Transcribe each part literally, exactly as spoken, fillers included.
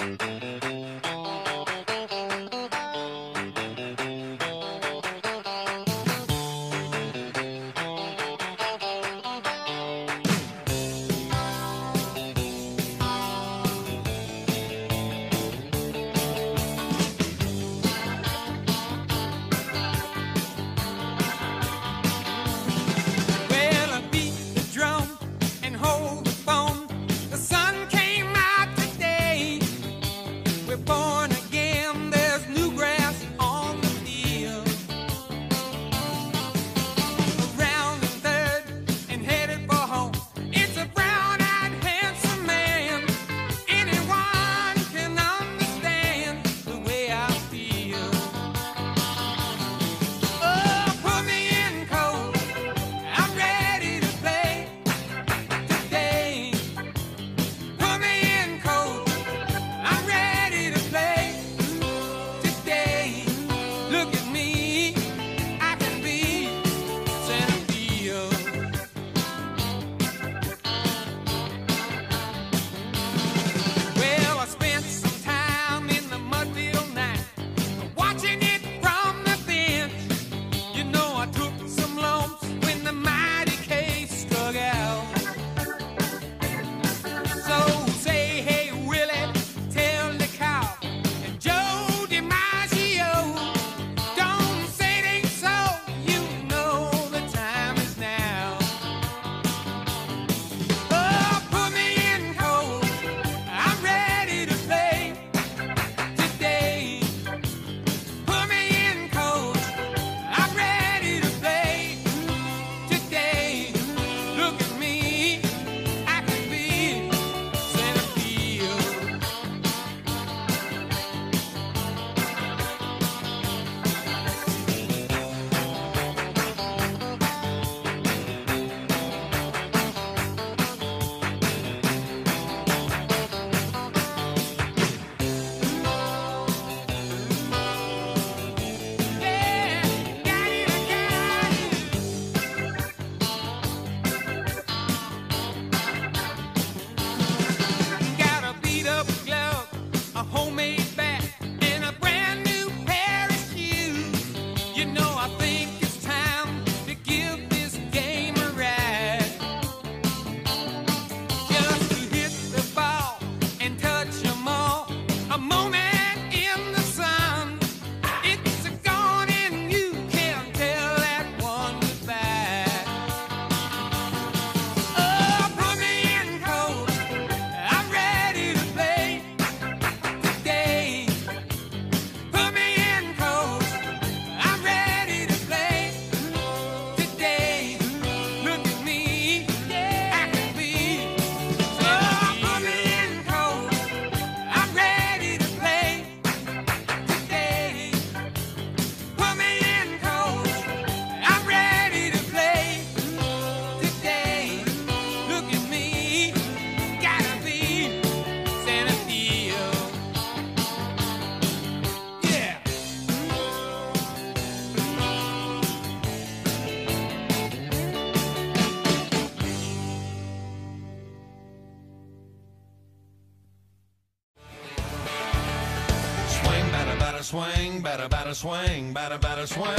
swing, batter, batter, swing, batter, batter, swing.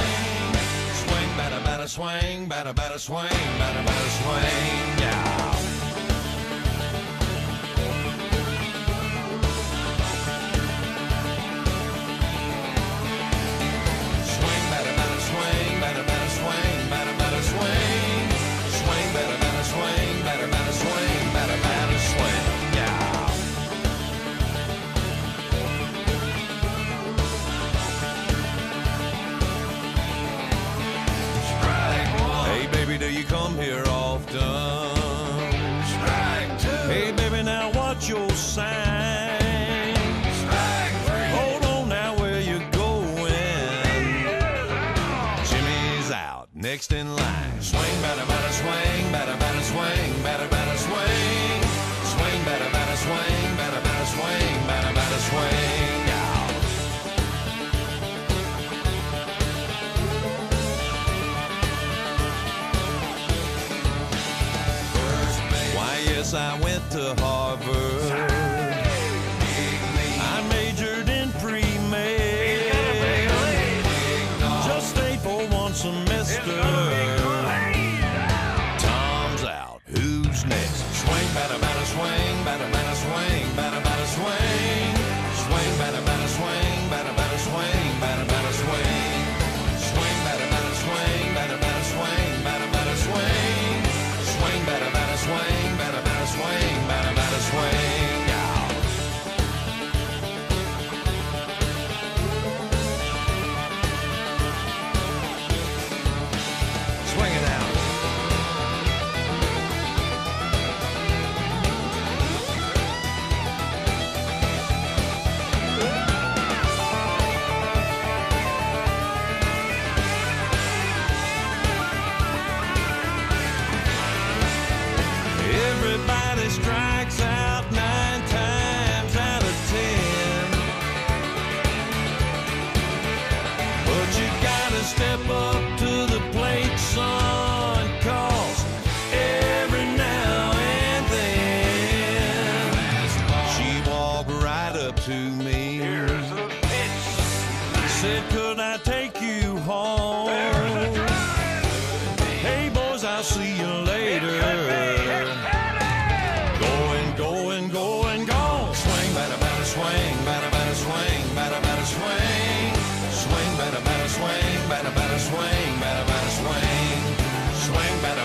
Swing, batter, batter, swing, batter, batter, swing, batter, batter, swing, yeah. Swing, batter, batter, swing, batter, batter, swing, batter, batter, swing. Swing, batter, batter, swing, batter, batter, swing, batter, batter, swing, yeah. Do you come here often? Strike two. Hey, baby, now watch your sign. Strike three. Hold on now, where you going? Jimmy's out, next in line. Swing, batter, batter, swing, batter, batter, swing, batter, batter, swing. Swing, batter, batter, swing, batter, batter, swing, batter, batter, swing. I went to Harvard. strikes out nine times out of ten. But you gotta step up to the plate, son, 'cause every now and then she walked right up to me. Said, could I take you home? Hey boys, I'll see you later. Going, going, going, gone. Swing, batter, batter, swing, batter, batter, swing, batter, batter, swing. Swing, batter, batter, swing, batter, batter, swing, batter, batter, swing. Swing, batter,